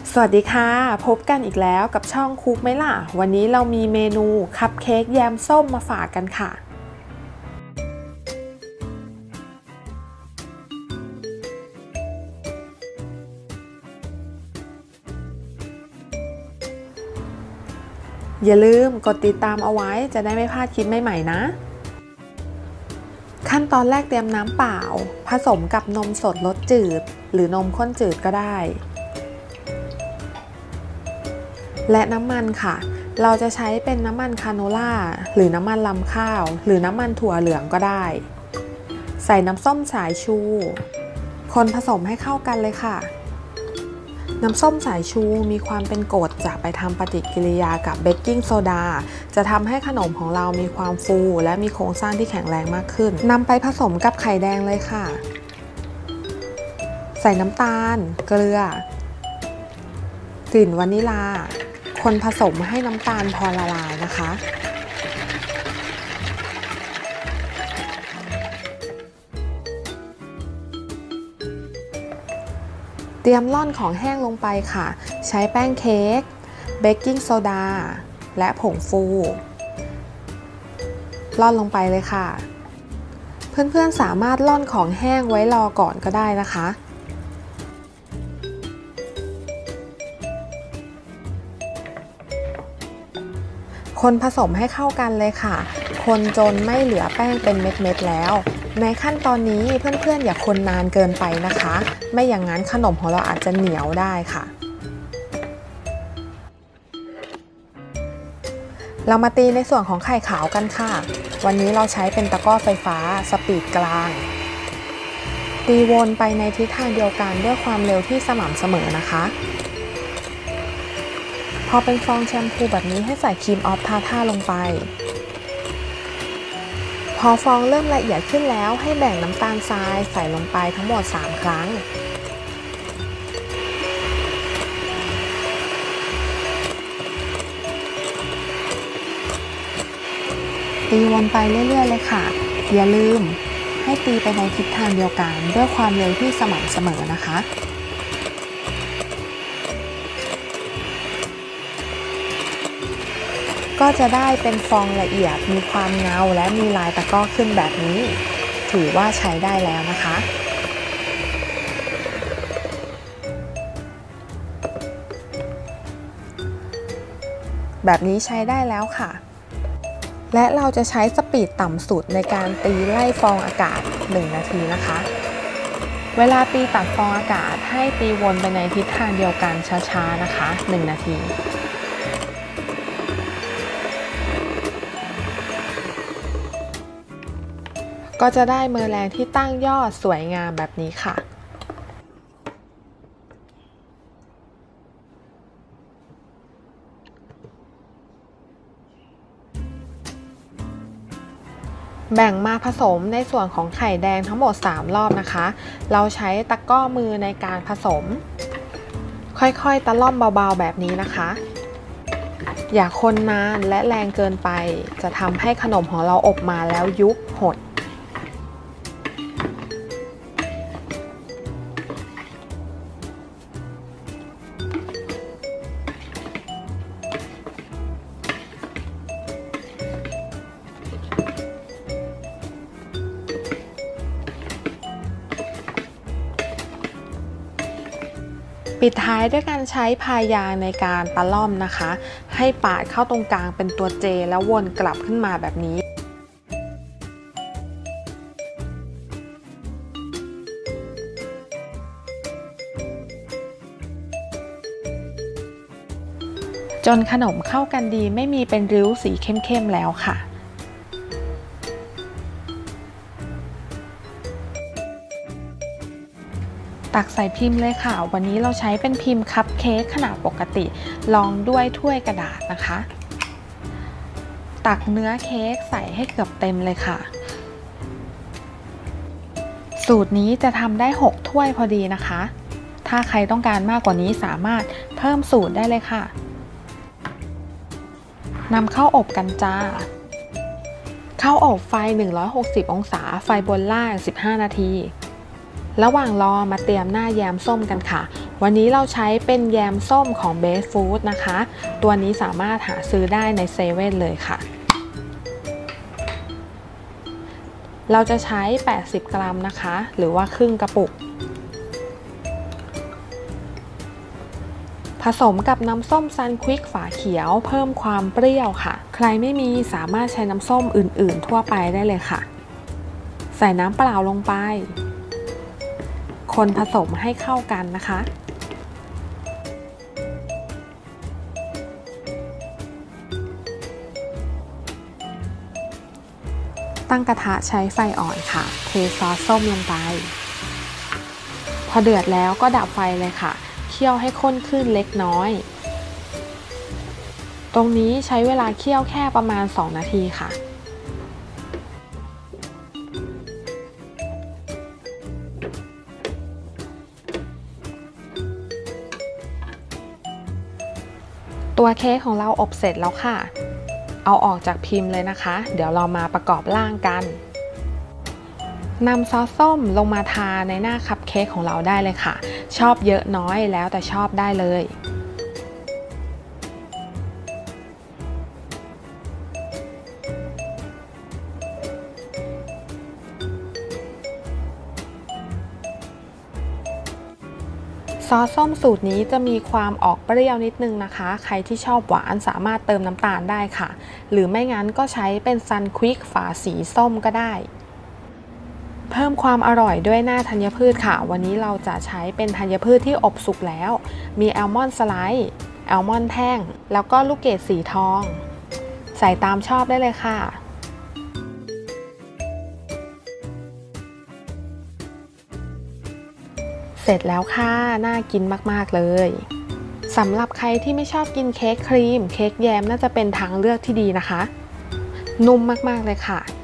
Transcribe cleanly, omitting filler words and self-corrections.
สวัสดีค่ะพบกันอีกแล้วกับช่องคุกไหมล่ะวันนี้เรามีเมนูคัพเค้กแยมส้มมาฝากกันค่ะอย่าลืมกดติดตามเอาไว้จะได้ไม่พลาดคลิปใหม่ๆนะขั้นตอนแรกเตรียมน้ำเปล่าผสมกับนมสดรสจืดหรือนมข้นจืดก็ได้และน้ำมันค่ะเราจะใช้เป็นน้ำมันคาโนล่าหรือน้ำมันลำข้าวหรือน้ำมันถั่วเหลืองก็ได้ใส่น้ำส้มสายชูคนผสมให้เข้ากันเลยค่ะน้ำส้มสายชูมีความเป็นกรดจะไปทำปฏิกิริยากับเบกกิ้งโซดาจะทำให้ขนมของเรามีความฟูและมีโครงสร้างที่แข็งแรงมากขึ้นนำไปผสมกับไข่แดงเลยค่ะใส่น้ำตาลเกลือกลิ่นวานิลาคนผสมให้น้ำตาลพอละลายนะคะเตรียมร่อนของแห้งลงไปค่ะใช้แป้งเค้กเบกกิ้งโซดาและผงฟูร่อนลงไปเลยค่ะเพื่อนๆสามารถร่อนของแห้งไว้รอก่อนก็ได้นะคะคนผสมให้เข้ากันเลยค่ะคนจนไม่เหลือแป้งเป็นเม็ดๆแล้วในขั้นตอนนี้เพื่อนๆอย่าคนนานเกินไปนะคะไม่อย่างนั้นขนมของเราอาจจะเหนียวได้ค่ะเรามาตีในส่วนของไข่ขาวกันค่ะวันนี้เราใช้เป็นตะกร้อไฟฟ้าสปีดกลางตีวนไปในทิศทางเดียวกันด้วยความเร็วที่สม่ำเสมอนะคะพอเป็นฟองแชมพูแบบนี้ให้ใส่ครีมออฟทาท่าลงไปพอฟองเริ่มละเอียดขึ้นแล้วให้แบ่งน้ำตาลทรายใส่ลงไปทั้งหมด3 ครั้งตีวนไปเรื่อยๆเลยค่ะอย่าลืมให้ตีไปในทิศทางเดียวกันด้วยความเร็วที่สม่ำเสมอนะคะก็จะได้เป็นฟองละเอียดมีความเงาและมีลายตะกร้อขึ้นแบบนี้ถือว่าใช้ได้แล้วนะคะแบบนี้ใช้ได้แล้วค่ะและเราจะใช้สปีดต่ำสุดในการตีไล่ฟองอากาศ1 นาทีนะคะเวลาตีตัดฟองอากาศให้ตีวนไปในทิศทางเดียวกันช้าๆนะคะ1 นาทีก็จะได้เมอร์แรงที่ตั้งยอดสวยงามแบบนี้ค่ะแบ่งมาผสมในส่วนของไข่แดงทั้งหมด3 รอบนะคะเราใช้ตะกร้อมือในการผสมค่อยๆตะล่อมเบาๆแบบนี้นะคะอย่าคนนานและแรงเกินไปจะทำให้ขนมของเราอบมาแล้วยุบหดปิดท้ายด้วยการใช้พายางในการตะล่อมนะคะให้ปาดเข้าตรงกลางเป็นตัวเจแล้ววนกลับขึ้นมาแบบนี้จนขนมเข้ากันดีไม่มีเป็นริ้วสีเข้มๆแล้วค่ะตักใส่พิมพ์เลยค่ะวันนี้เราใช้เป็นพิมพ์คัพเค้กขนาดปกติรองด้วยถ้วยกระดาษนะคะตักเนื้อเค้กใส่ให้เกือบเต็มเลยค่ะสูตรนี้จะทำได้6 ถ้วยพอดีนะคะถ้าใครต้องการมากกว่านี้สามารถเพิ่มสูตรได้เลยค่ะนำเข้าอบกันจ้าเข้าอบไฟ160 องศาไฟบนล่าง15 นาทีระหว่างรอมาเตรียมหน้าแยมส้มกันค่ะวันนี้เราใช้เป็นแยมส้มของ Best Food นะคะ ตัวนี้สามารถหาซื้อได้ในเซเว่นเลยค่ะ เราจะใช้80 กรัมนะคะหรือว่าครึ่งกระปุกผสมกับน้ำส้มซันควิกฝาเขียวเพิ่มความเปรี้ยวค่ะใครไม่มีสามารถใช้น้ำส้มอื่นๆทั่วไปได้เลยค่ะใส่น้ำเปล่าลงไปคนผสมให้เข้ากันนะคะตั้งกระทะใช้ไฟอ่อนค่ะเทซอสส้มลงไปพอเดือดแล้วก็ดับไฟเลยค่ะเคี่ยวให้ข้นขึ้นเล็กน้อยตรงนี้ใช้เวลาเคี่ยวแค่ประมาณ2 นาทีค่ะตัวเค้กของเราอบเสร็จแล้วค่ะเอาออกจากพิมพ์เลยนะคะเดี๋ยวเรามาประกอบร่างกันนำซอสส้มลงมาทาในหน้าคัพเค้กของเราได้เลยค่ะชอบเยอะน้อยแล้วแต่ชอบได้เลยซอสส้มสูตรนี้จะมีความออกเปรี้ยวนิดนึงนะคะใครที่ชอบหวานสามารถเติมน้ำตาลได้ค่ะหรือไม่งั้นก็ใช้เป็นซันควิกฝาสีส้มก็ได้เพิ่มความอร่อยด้วยหน้าธัญพืชค่ะวันนี้เราจะใช้เป็นธัญพืชที่อบสุกแล้วมีแอลมอนด์สไลด์แอลมอนด์แท่งแล้วก็ลูกเกดสีทองใส่ตามชอบได้เลยค่ะเสร็จแล้วค่ะน่ากินมากๆเลยสำหรับใครที่ไม่ชอบกินเค้กครีมเค้กแยมน่าจะเป็นทางเลือกที่ดีนะคะนุ่มมากๆเลยค่ะ